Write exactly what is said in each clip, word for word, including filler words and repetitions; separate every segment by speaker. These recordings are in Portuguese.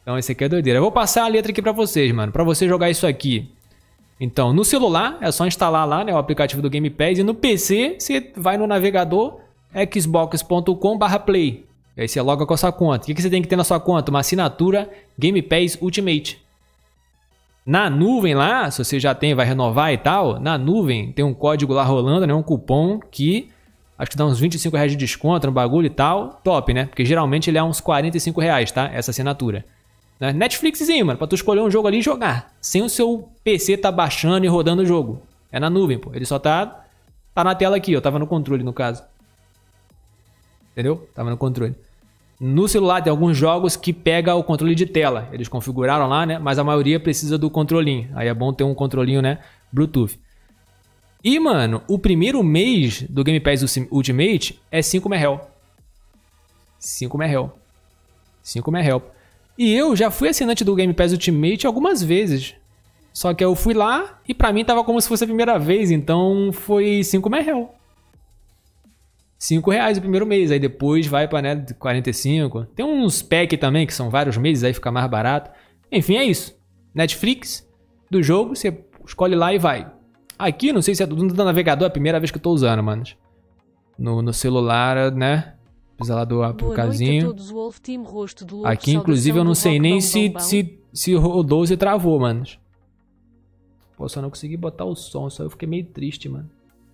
Speaker 1: Então esse aqui é doideira. Eu vou passar a letra aqui pra vocês, mano. Pra você jogar isso aqui. Então, no celular, é só instalar lá, né, o aplicativo do Game Pass. E no P C, você vai no navegador xbox ponto com barra play. E aí você loga com a sua conta. O que você tem que ter na sua conta? Uma assinatura Game Pass Ultimate. Na nuvem lá, se você já tem, vai renovar e tal, na nuvem tem um código lá rolando, né, um cupom que acho que dá uns vinte e cinco reais de desconto no bagulho e tal. Top, né? Porque geralmente ele é uns quarenta e cinco reais, tá? Essa assinatura. Né? Netflixzinho, mano, pra tu escolher um jogo ali e jogar. Sem o seu P C tá baixando e rodando o jogo. É na nuvem, pô. Ele só tá, tá na tela aqui, ó. Tava no controle, no caso. Entendeu? Tava no controle. No celular tem alguns jogos que pega o controle de tela. Eles configuraram lá, né? Mas a maioria precisa do controlinho. Aí é bom ter um controlinho, né? Bluetooth. E, mano, o primeiro mês do Game Pass Ultimate é cinco merréu. cinco merréu. cinco merréu. E eu já fui assinante do Game Pass Ultimate algumas vezes. Só que eu fui lá e pra mim tava como se fosse a primeira vez. Então foi cinco merréu. cinco reais o primeiro mês. Aí depois vai pra, né, quarenta e cinco. Tem uns pack também que são vários meses. Aí fica mais barato. Enfim, é isso. Netflix do jogo. Você escolhe lá e vai. Aqui, não sei se é do navegador. É a primeira vez que eu tô usando, mano. No, no celular, né? Precisa lá do aplicazinho. Aqui, inclusive, eu não sei nem se, se, se rodou ou se travou, mano. Pô, só não consegui botar o som. Só eu fiquei meio triste, mano.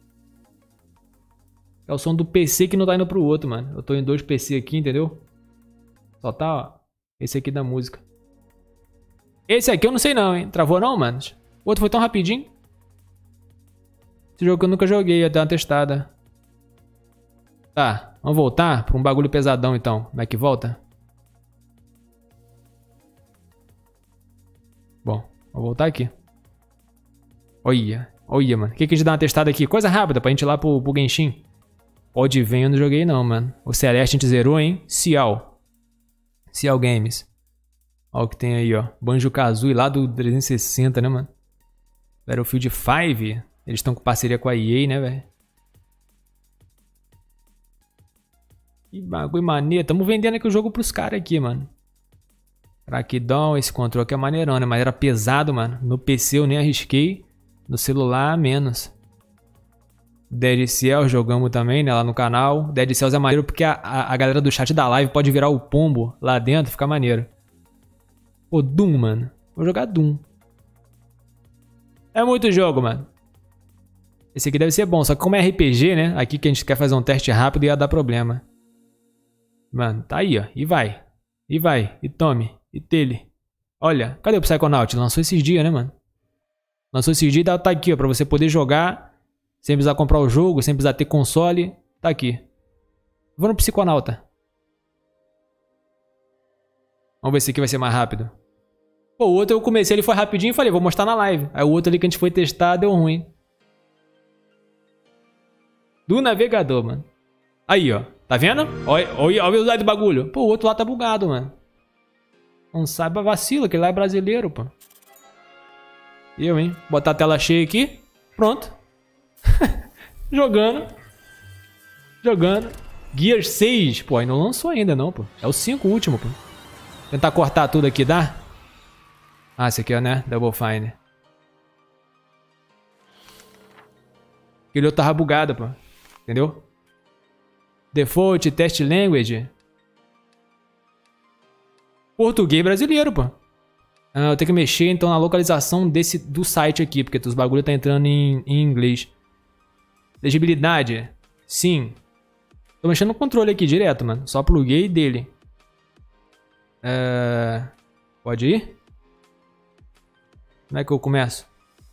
Speaker 1: É o som do P C que não tá indo pro outro, mano. Eu tô em dois P C aqui, entendeu? Só tá, ó. Esse aqui da música. Esse aqui eu não sei não, hein. Travou não, mano? O outro foi tão rapidinho. Esse jogo que eu nunca joguei, ia dar uma testada. Tá, vamos voltar pra um bagulho pesadão então. Como é que volta? Bom, vou voltar aqui. Olha, olha, mano. O que que a gente dá uma testada aqui? Coisa rápida pra gente ir lá pro, pro Genshin. Pode vir, eu não joguei não, mano. O Celeste a gente zerou, hein? Cial. Cial Games. Olha o que tem aí, ó. Banjo-Kazooie lá do trezentos e sessenta, né, mano? Battlefield cinco. Eles estão com parceria com a E A, né, velho? Que bagulho maneiro. Tamo vendendo aqui o jogo pros caras aqui, mano. Crackdown, esse controle aqui é maneirão, né? Mas era pesado, mano. No P C eu nem arrisquei. No celular, menos. Dead Cells jogamos também, né? Lá no canal. Dead Cells é maneiro porque a, a, a galera do chat da live pode virar o pombo lá dentro. Fica maneiro. Pô, Doom, mano. Vou jogar Doom. É muito jogo, mano. Esse aqui deve ser bom. Só que como é R P G, né? Aqui que a gente quer fazer um teste rápido ia dar problema. Mano, tá aí, ó. E vai. E vai. E tome. E tele. Olha. Cadê o Psychonaut? Lançou esses dias, né, mano? Lançou esses dias e tá aqui, ó. Pra você poder jogar. Sem precisar comprar o jogo. Sem precisar ter console. Tá aqui. Vou no Psiconauta. Vamos ver se aqui vai ser mais rápido. Pô, o outro eu comecei, ele foi rapidinho e falei, vou mostrar na live. Aí o outro ali que a gente foi testar deu ruim. Do navegador, mano. Aí, ó. Tá vendo? Olha, olha a velocidade do bagulho. Pô, o outro lá tá bugado, mano. Não saiba vacila, que lá é brasileiro, pô. Eu, hein? Botar a tela cheia aqui. Pronto. Jogando. Jogando. Gear seis. Pô, aí não lançou ainda, não, pô. É o cinco último, pô. Tentar cortar tudo aqui, dá? Ah, esse aqui é, né? Double Fine. Aquele outro tava bugado, pô. Entendeu? Default, test language. Português brasileiro, pô. Ah, eu tenho que mexer então na localização desse, do site aqui, porque os bagulho tá entrando em, em inglês. Legibilidade. Sim. Tô mexendo no controle aqui direto, mano. Só pluguei dele. Uh, pode ir? Como é que eu começo?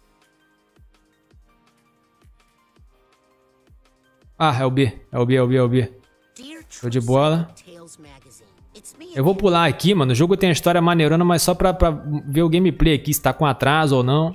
Speaker 1: Ah, é o B. É o B, é o B, é o B. Show de bola. Eu vou pular aqui, mano. O jogo tem a história maneirona, mas só pra, pra ver o gameplay aqui, se tá com atraso ou não.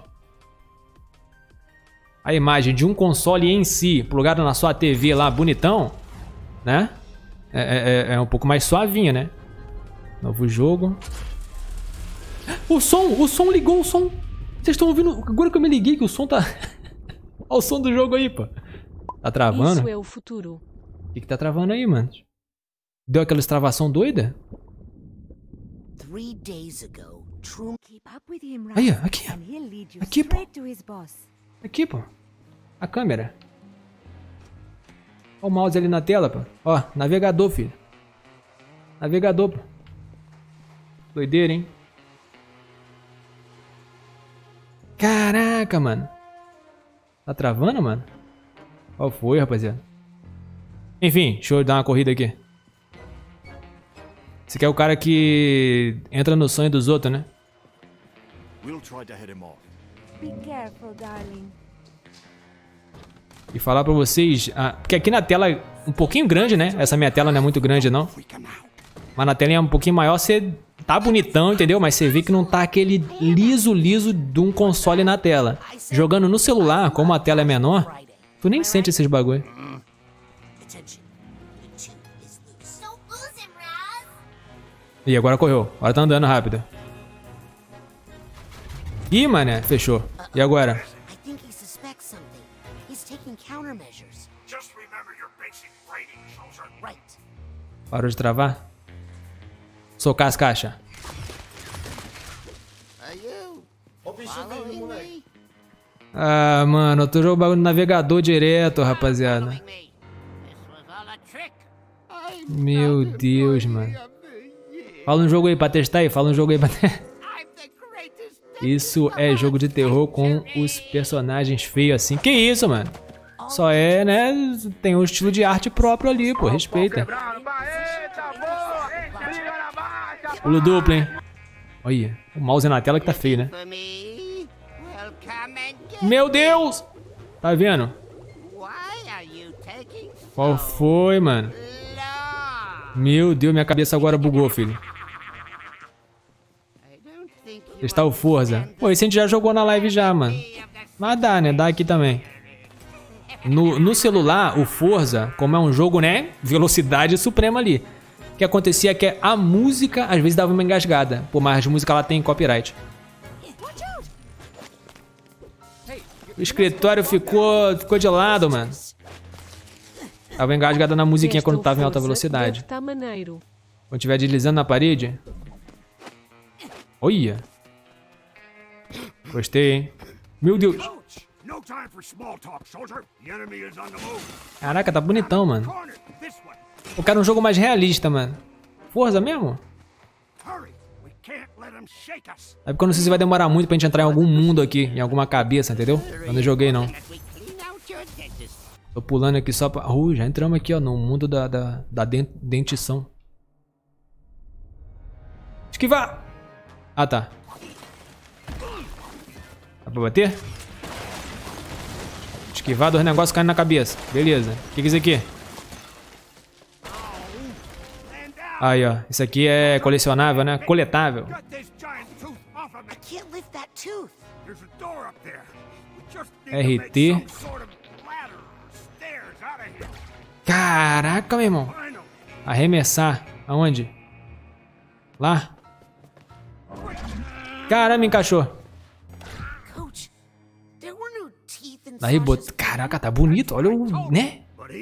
Speaker 1: A imagem de um console em si, plugado na sua T V lá, bonitão, né? É, é, é um pouco mais suavinho, né? Novo jogo. O som! O som ligou, o som! Vocês estão ouvindo? Agora que eu me liguei que o som tá... Olha o som do jogo aí, pô. Tá travando?
Speaker 2: Isso é o futuro.
Speaker 1: O que que tá travando aí, mano? Deu aquela extravação doida? Aí, aqui. Aqui, pô. Aqui, pô. A câmera. Olha o mouse ali na tela, pô. Ó, navegador, filho. Navegador, pô. Doideira, hein? Caraca, mano. Tá travando, mano? Qual foi, rapaziada? Enfim, deixa eu dar uma corrida aqui. Esse aqui é o cara que entra no sonho dos outros, né? E falar pra vocês... Ah, porque aqui na tela é um pouquinho grande, né? Essa minha tela não é muito grande, não. Mas na tela é um pouquinho maior, você tá bonitão, entendeu? Mas você vê que não tá aquele liso, liso de um console na tela. Jogando no celular, como a tela é menor, tu nem sente esses bagulho. Ih, agora correu. Agora tá andando rápido. Ih, mané, fechou. E agora? Parou de travar? Socar as caixas. Ah, mano, eu tô jogando bagulho no navegador direto, rapaziada. Meu Deus, mano. Fala um jogo aí pra testar aí, fala um jogo aí pra testar. Isso é jogo de terror com os personagens feios assim. Que isso, mano? Só é, né? Tem um estilo de arte próprio ali, pô. Respeita. Pulo duplo, hein? Olha, o mouse na tela que tá feio, né? Meu Deus! Tá vendo? Qual foi, mano? Meu Deus, minha cabeça agora bugou, filho. Está o Forza. Pô, esse a gente já jogou na live já, mano. Mas dá, né? Dá aqui também. No, no celular, o Forza, como é um jogo, né? Velocidade suprema ali. O que acontecia é que a música, às vezes, dava uma engasgada. Pô, mas a música lá tem copyright. O escritório ficou, ficou de lado, mano. Tava engasgada na musiquinha quando tava em alta velocidade.
Speaker 2: Tá maneiro.
Speaker 1: Quando estiver deslizando na parede. Olha. Gostei, hein? Meu Deus. Caraca, tá bonitão, mano. Eu quero um jogo mais realista, mano. Forza mesmo? É porque eu não sei se vai demorar muito pra gente entrar em algum mundo aqui, em alguma cabeça, entendeu? Eu não joguei, não. Tô pulando aqui só pra... Uh, já entramos aqui, ó, no mundo da, da, da dentição. Esquivar! Ah, tá. Dá pra bater? Esquivar, dois negócios caindo na cabeça. Beleza. O que que é isso aqui? Aí, ó. Isso aqui é colecionável, né? Coletável. R T. Caraca, meu irmão. Arremessar. Aonde? Lá? Caramba, encaixou. Aí, bot... Caraca, tá bonito. Olha o... né?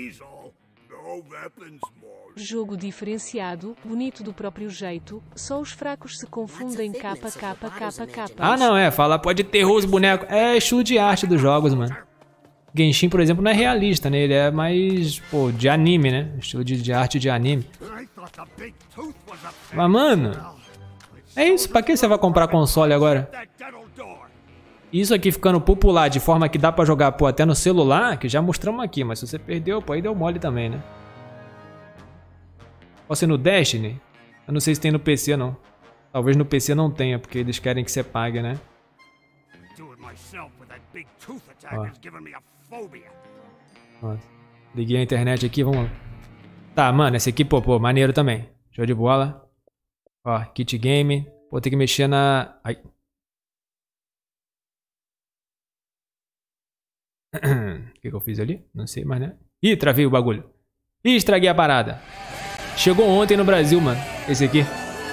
Speaker 2: Jogo diferenciado, bonito do próprio jeito. Só os fracos se confundem capa, capa, capa, capa.
Speaker 1: Ah, não, é. Fala, pode ter os bonecos. É estilo de arte dos jogos, mano. Genshin, por exemplo, não é realista, né? Ele é mais, pô, de anime, né? Estilo de, de arte de anime. Mas, mano... É isso. Pra que você vai comprar console agora? Isso aqui ficando popular de forma que dá pra jogar, pô, até no celular, que já mostramos aqui. Mas se você perdeu, pô, aí deu mole também, né? Pode ser no Destiny? Eu não sei se tem no P C, não. Talvez no P C não tenha, porque eles querem que você pague, né? Ó. Ó. Liguei a internet aqui, vamos lá. Tá, mano, esse aqui, pô, pô, maneiro também. Show de bola. Ó, kit game. Vou ter que mexer na... Ai. O que que eu fiz ali? Não sei mais, né? Ih, travei o bagulho. Ih, estraguei a parada. Chegou ontem no Brasil, mano. Esse aqui.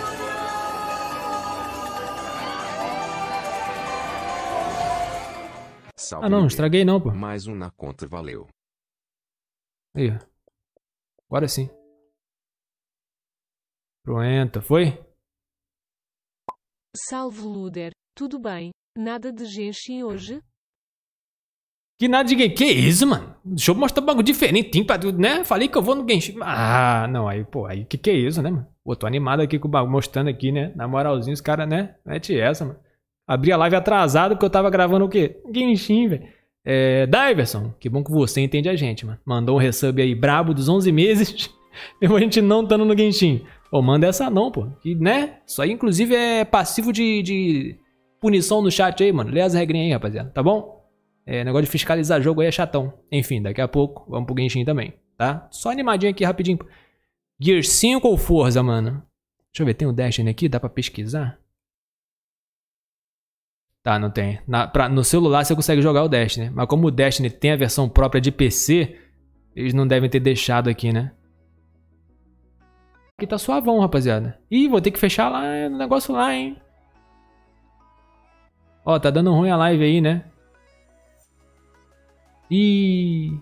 Speaker 1: Ah, não, estraguei não, pô.
Speaker 3: Mais um na conta, valeu.
Speaker 1: Aí, ó. Agora sim. Pronto, foi?
Speaker 2: Salve Luder, tudo bem? Nada de Genshin hoje?
Speaker 1: Que nada de Genshin. Que isso, mano? Deixa eu mostrar um bagulho diferente, pra tu, né? Falei que eu vou no Genshin. Ah, não, aí, pô, aí que que é isso, né, mano? Pô, tô animado aqui com o bagulho, mostrando aqui, né? Na moralzinha, os caras, né? Mete essa, mano. Abri a live atrasado porque eu tava gravando o quê? Genshin, velho. É, Diverson, que bom que você entende a gente, mano. Mandou um resub aí brabo dos onze meses. Mesmo a gente não estando no Genshin. Ô, manda essa não, pô. Que, né? Isso aí, inclusive, é passivo de, de punição no chat aí, mano. Lê as regrinhas aí, rapaziada. Tá bom? É, negócio de fiscalizar jogo aí é chatão. Enfim, daqui a pouco vamos pro Genshin também, tá? Só animadinho aqui, rapidinho. Gear cinco ou Forza, mano? Deixa eu ver, tem o Destiny aqui? Dá pra pesquisar? Tá, não tem. Na, pra, no celular você consegue jogar o Destiny. Mas como o Destiny tem a versão própria de P C, eles não devem ter deixado aqui, né? Aqui tá suavão, rapaziada. Ih, vou ter que fechar lá o negócio lá, hein? Ó, tá dando ruim a live aí, né? Ih...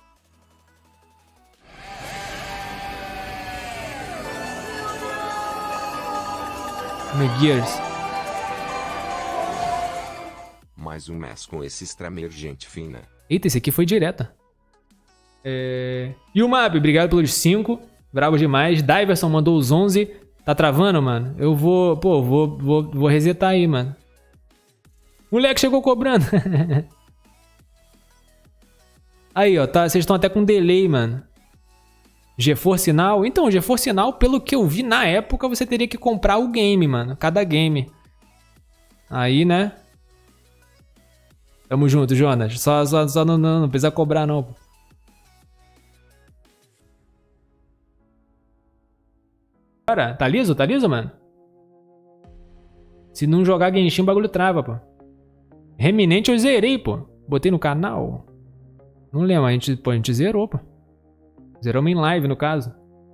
Speaker 1: Gears.
Speaker 3: Mais um mês com esse streamer gente fina.
Speaker 1: Eita, esse aqui foi direta. É... E o Map, obrigado pelos cinco. Bravo demais. Diverson mandou os onze. Tá travando, mano? Eu vou... Pô, vou, vou, vou resetar aí, mano. Moleque chegou cobrando. Aí, ó. Tá, vocês estão até com delay, mano. GeForce Sinal. Então, o GeForce Sinal, pelo que eu vi na época, você teria que comprar o game, mano. Cada game. Aí, né? Tamo junto, Jonas. Só, só, só não, não, não precisa cobrar, não, pô. Cara, tá liso? Tá liso, mano? Se não jogar Genshin, o bagulho trava, pô. Reminente eu zerei, pô. Botei no canal. Não lembro, a gente, pô, a gente zerou, pô. Zeramos em live, no caso.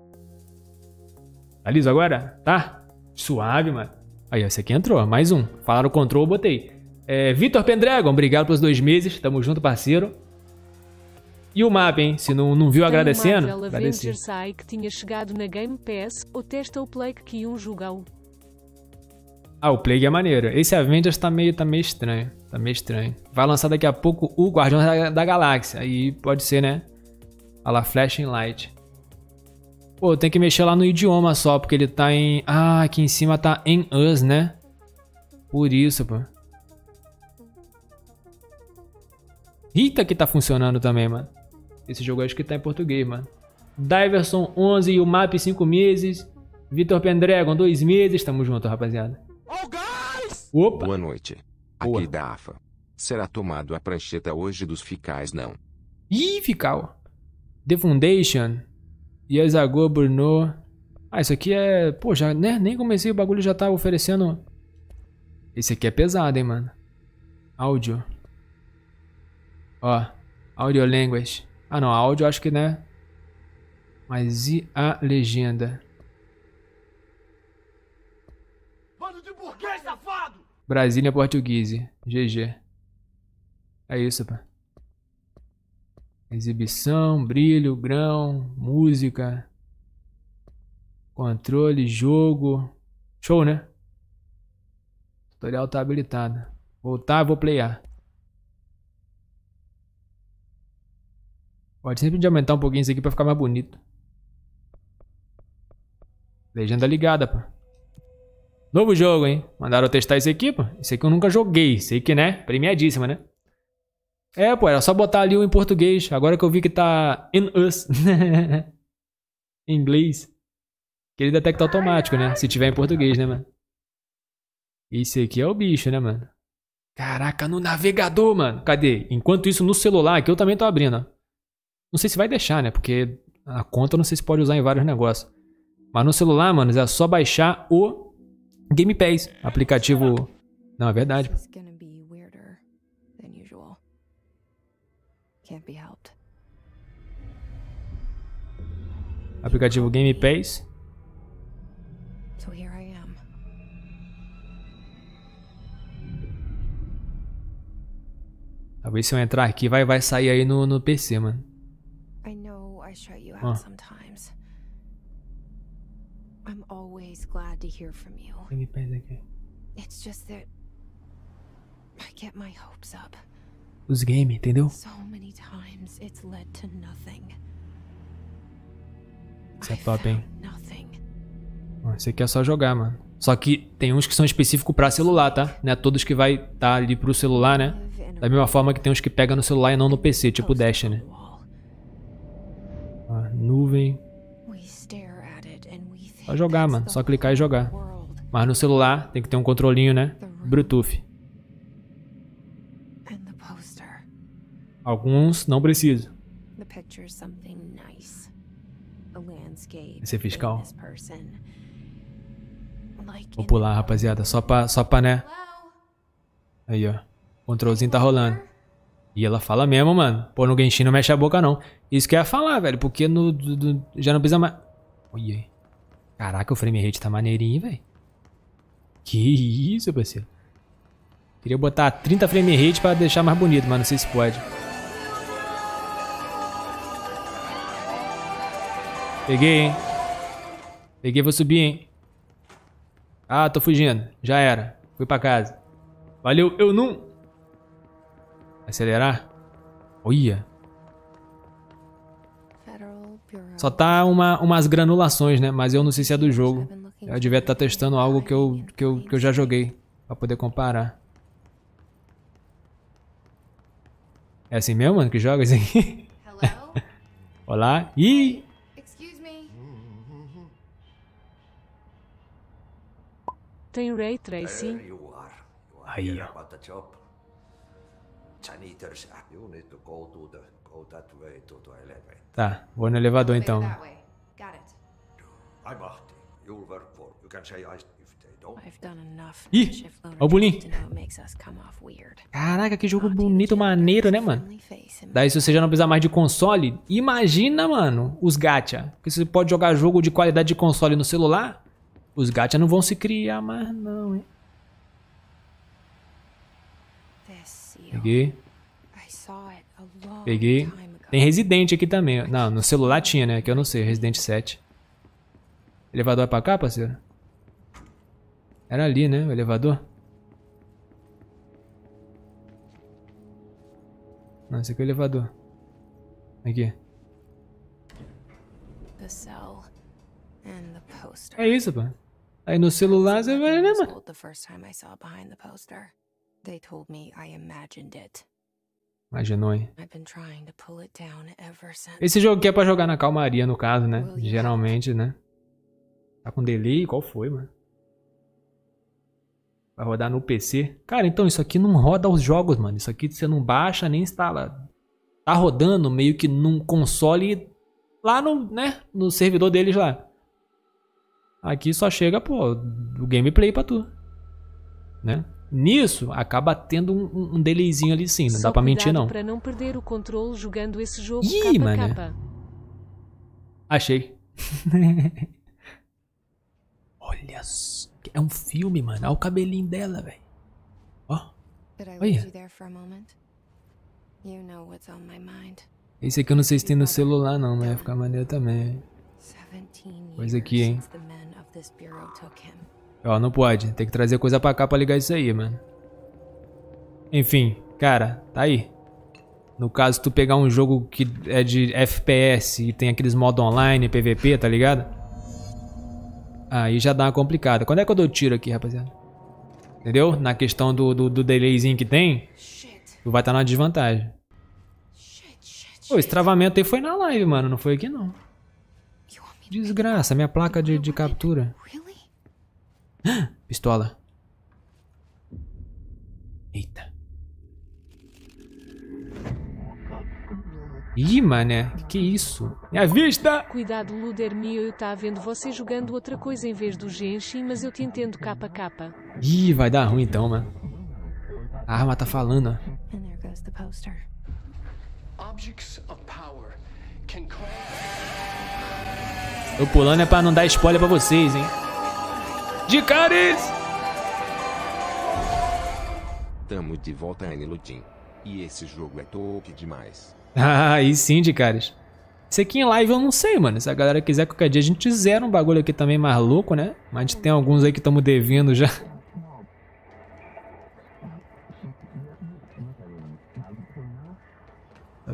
Speaker 1: Tá liso agora? Tá? Suave, mano. Aí, esse aqui entrou. Mais um. Falaram control, eu botei. É, Vitor Pendragon, obrigado pelos dois meses. Tamo junto, parceiro. E o mapa, hein? Se não, não viu agradecendo, agradeci.
Speaker 2: Que tinha chegado na Game Pass, ou testa o Plague que um jogou.
Speaker 1: Ah, o Plague é maneiro. Esse Avengers tá meio, tá meio estranho. Tá meio estranho. Vai lançar daqui a pouco o Guardião da, da Galáxia. Aí pode ser, né? Olha lá, Flashing Light. Pô, tem que mexer lá no idioma só, porque ele tá em... Ah, aqui em cima tá em Us, né? Por isso, pô. Eita, que tá funcionando também, mano. Esse jogo eu acho que tá em português, mano. Diverson onze e o Map cinco meses. Vitor Pendragon dois meses. Tamo junto, rapaziada.
Speaker 3: Oh, guys!
Speaker 1: Opa!
Speaker 3: Boa noite.
Speaker 1: Boa.
Speaker 3: Aqui da A F A. Será tomado a prancheta hoje dos ficais, não?
Speaker 1: Ih, fical. The Foundation. Years Ago, Bruno. Ah, isso aqui é... Pô, já, né? Nem comecei, o bagulho já tá oferecendo... Esse aqui é pesado, hein, mano. Áudio. Ó. Audio Language. Ah, não. Áudio acho que, né? Mas e a legenda?
Speaker 4: Bando de burguês, safado!
Speaker 1: Brasília Português. G G. É isso, pá. Exibição, brilho, grão, música, controle, jogo. Show, né? Tutorial tá habilitado. Voltar, vou playar. Pode sempre de aumentar um pouquinho isso aqui pra ficar mais bonito. Legenda ligada, pô. Novo jogo, hein? Mandaram eu testar esse aqui, pô. Esse aqui eu nunca joguei. Esse aqui, né? Premiadíssima, né? É, pô, era só botar ali o em português. Agora que eu vi que tá in us. Em inglês. Que ele detecta automático, né? Se tiver em português, né, mano? Esse aqui é o bicho, né, mano? Caraca, no navegador, mano. Cadê? Enquanto isso, no celular, que eu também tô abrindo, ó. Não sei se vai deixar, né? Porque a conta eu não sei se pode usar em vários negócios. Mas no celular, mano, é só baixar o Game Pass. Aplicativo... Não, é verdade. Aplicativo Game Pass. Talvez se eu entrar aqui vai, vai sair aí no, no P C, mano. Ó. Game Pass aqui.
Speaker 5: It's just that I get my hopes up.
Speaker 1: Os games, entendeu?
Speaker 5: So many times it's led to nothing.
Speaker 1: Isso é top, hein?
Speaker 5: Nothing.
Speaker 1: Esse aqui é só jogar, mano. Só que tem uns que são específicos pra celular, tá? Não é todos que vai estar tá ali pro celular, né? Da mesma forma que tem uns que pega no celular e não no P C, tipo o Dash, né? Ah, nuvem. Só jogar, mano. Só clicar e jogar. Mas no celular tem que ter um controlinho, né? Bluetooth. Alguns não precisam. Esse é fiscal. Vou pular, rapaziada. Só pra, só pra, né? Aí, ó. O controlzinho tá rolando. E ela fala mesmo, mano. Pô, no Genshin não mexe a boca, não. Isso que eu ia falar, velho. Porque no, do, do, já não precisa mais... Olha aí. Caraca, o frame rate tá maneirinho, velho. Que isso, parceiro. Queria botar trinta frame rate pra deixar mais bonito, mas não sei se pode. Peguei, hein. Peguei, vou subir, hein. Ah, tô fugindo. Já era. Fui pra casa. Valeu, eu não... Acelerar? Olha. Só tá uma, umas granulações, né? Mas eu não sei se é do jogo. Eu devia estar testando algo que eu, que, eu, que eu já joguei. Pra poder comparar. É assim mesmo, mano, que joga isso aqui? Olá. Ih!
Speaker 2: Tem Ray Tracing.
Speaker 1: Aí, ó. Tá, vou no elevador então. Ih, olha o bolinho. Caraca, que jogo bonito, maneiro, né, mano? Daí se você já não precisar mais de console, imagina, mano, os gacha. Porque você pode jogar jogo de qualidade de console no celular, os gacha não vão se criar mais não, hein? Peguei. Peguei. Tem Resident aqui também. Não, no celular tinha, né? Que eu não sei. Resident sete. Elevador é pra cá, parceiro? Era ali, né? O elevador. Não, esse aqui é o elevador. Aqui. É isso, pô. Aí no celular você vai, né, mano? Imaginou, hein? Esse jogo aqui é pra jogar na calmaria, no caso, né? Geralmente, né? Tá com delay? Qual foi, mano? Vai rodar no P C. Cara, então isso aqui não roda os jogos, mano. Isso aqui você não baixa nem instala. Tá rodando meio que num console lá no, né? No servidor deles lá. Aqui só chega, pô, o gameplay pra tu. Né? Nisso, acaba tendo um, um delayzinho ali sim, não
Speaker 2: Só
Speaker 1: dá pra mentir não.
Speaker 2: Para não perder o controle jogando esse jogo.
Speaker 1: Ih,
Speaker 2: capa,
Speaker 1: mano.
Speaker 2: capa.
Speaker 1: Achei. Olha só. É um filme, mano. Olha o cabelinho dela, velho. Ó. Olha. Esse aqui eu não sei se tem no celular não, mas vai ficar maneiro também. Coisa aqui, hein. Ó, não pode. Tem que trazer coisa pra cá pra ligar isso aí, mano. Enfim, cara, tá aí. No caso, tu pegar um jogo que é de F P S e tem aqueles modos online, P V P, tá ligado? Aí já dá uma complicada. Quando é que eu dou tiro aqui, rapaziada? Entendeu? Na questão do, do, do delayzinho que tem, tu vai estar tá na desvantagem. Pô, esse travamento aí foi na live, mano. Não foi aqui, não. Desgraça, minha placa de, de captura. Pistola. Eita. Ih, mané. Que isso? Minha vista!
Speaker 2: Cuidado, Ludermio, eu tá vendo você jogando outra coisa em vez do Genshin, mas eu te entendo capa capa.
Speaker 1: Ih, vai dar ruim então, mano. A arma tá falando, ó. Tô pulando é pra não dar spoiler pra vocês, hein. De caras!
Speaker 3: Tamo de volta em Ludim. E esse jogo é top demais.
Speaker 1: Ah, aí sim, de caras. Isso aqui em live eu não sei, mano. Se a galera quiser, qualquer dia a gente zera um bagulho aqui também mais louco, né? Mas a gente tem alguns aí que estamos devendo já.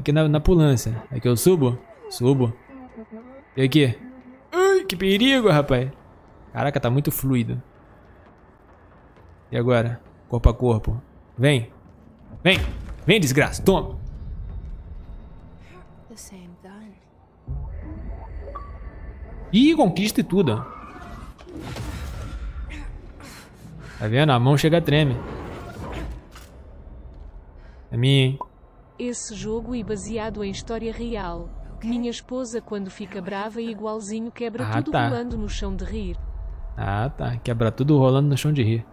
Speaker 1: aqui na, na pulância. Aqui eu subo? Subo. E aqui? Ai, que perigo, rapaz. Caraca, tá muito fluido. E agora? Corpo a corpo. Vem. Vem. Vem, desgraça. Toma.
Speaker 5: The same gun.
Speaker 1: Ih, conquista e tudo, ó. Tá vendo? A mão chega a treme. É minha, hein?
Speaker 2: Esse jogo é baseado em história real. Minha esposa, quando fica brava, igualzinho quebra
Speaker 1: Ah,
Speaker 2: tudo
Speaker 1: tá.
Speaker 2: rolando no chão de rir.
Speaker 1: Ah, tá. Quebra tudo rolando no chão de rir.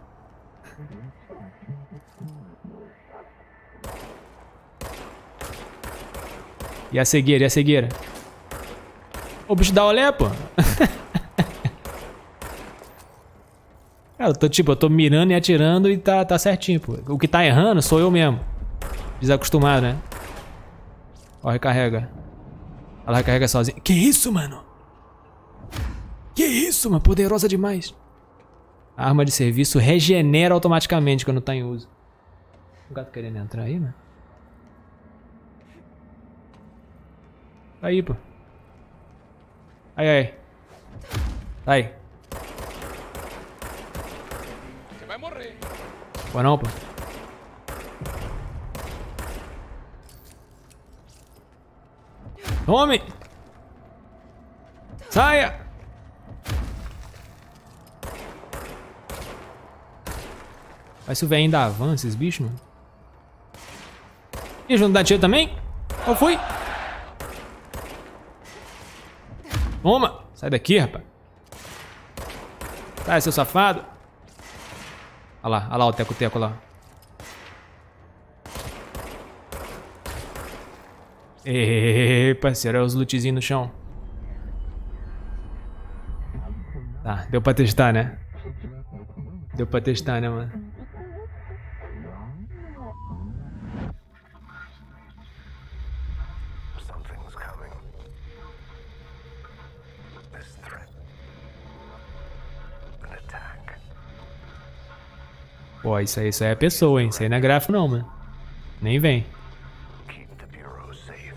Speaker 1: E a cegueira, e a cegueira? O bicho dá olé, pô. Cara, eu tô tipo, eu tô mirando e atirando e tá, tá certinho, pô. O que tá errando sou eu mesmo. Desacostumado, né? Ó, recarrega. Ela recarrega sozinha. Que isso, mano? Que isso, mano? Poderosa demais. A arma de serviço regenera automaticamente quando tá em uso. O gato querendo entrar aí, mano? Aí, pô. Aí, aí. Aí.
Speaker 6: Você vai morrer.
Speaker 1: Pô, não, pô. Tome! Saia! Parece o velho ainda avança esses bichos, mano. Ih, não dá tiro também? Qual foi? Toma! Sai daqui, rapaz. Sai, seu safado. Olha lá, olha lá o teco-teco lá. Ê, parceiro, olha os lootzinhos no chão. Tá, deu pra testar, né? Deu pra testar, né, mano?
Speaker 7: Something's coming. This threat. An attack.
Speaker 1: Pô, isso aí, isso aí é pessoa, hein? Isso aí não é gráfico não, mano. Nem vem.
Speaker 7: Keep the Bureau safe.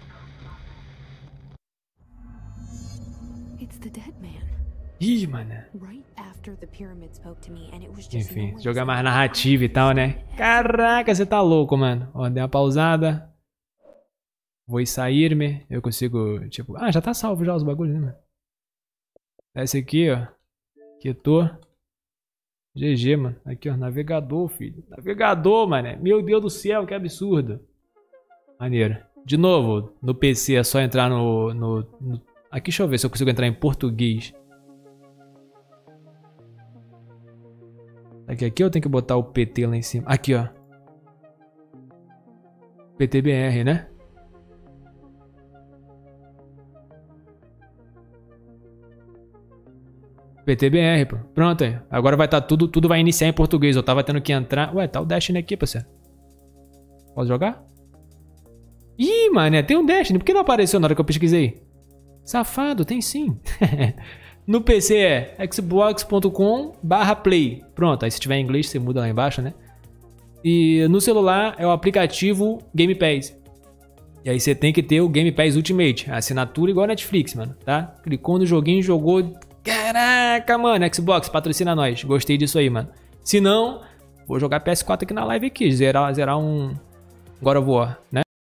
Speaker 5: It's the dead man.
Speaker 1: Ih, mano.
Speaker 5: Right after the pyramid spoke to me, and it was just
Speaker 1: Enfim,
Speaker 5: no
Speaker 1: jogar
Speaker 5: one
Speaker 1: mais
Speaker 5: said
Speaker 1: narrativa e tal, né? Caraca, você tá louco, mano. Ó, dei uma pausada. Vou sair-me. Eu consigo, tipo... Ah, já tá salvo já os bagulhos, né, mano? Esse aqui, ó. Quietou. G G, mano. Aqui, ó. Navegador, filho. Navegador, mano. Meu Deus do céu, que absurdo. Maneiro. De novo, no P C é só entrar no, no, no... Aqui, deixa eu ver se eu consigo entrar em português. Aqui, aqui eu tenho que botar o P T lá em cima. Aqui, ó. P T B R, né? P T B R, pô. Pronto aí. Agora vai estar tá tudo, tudo vai iniciar em português. Eu tava tendo que entrar... Ué, tá o Destiny aqui, parceiro. Posso jogar? Ih, mané, tem um Destiny. Por que não apareceu na hora que eu pesquisei? Safado, tem sim. No P C é xbox ponto com barra play. Pronto, aí se tiver em inglês você muda lá embaixo, né? E no celular é o aplicativo Game Pass. E aí você tem que ter o Game Pass Ultimate. A assinatura igual a Netflix, mano, tá? Clicou no joguinho, jogou... Caraca, mano, Xbox, patrocina nós. Gostei disso aí, mano. Se não, vou jogar P S quatro aqui na live aqui. Zerar, zerar um God of War, né?